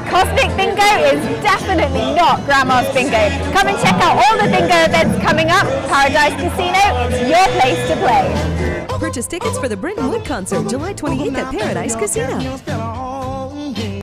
Cosmic Bingo is definitely not Grandma's Bingo. Come and check out all the bingo events coming up. Paradise Casino, it's your place to play. Purchase tickets for the Britton Wood concert July 28th at Paradise Casino.